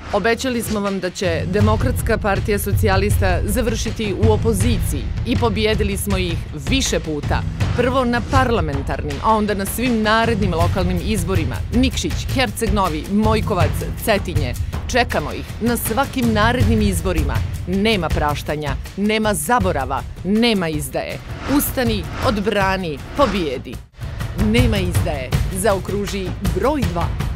Obećali smo vam da će Demokratska partija socijalista završiti u opoziciji i pobijedili smo ih više puta. Prvo na parlamentarnim, a onda na svim narednim lokalnim izborima. Nikšić, Herceg Novi, Mojkovac, Cetinje. Čekamo ih na svakim narednim izborima. Nema praštanja, nema zaborava, nema izdaje. Ustani, odbrani, pobijedi. Nema izdaje. Zaokruži broj 2.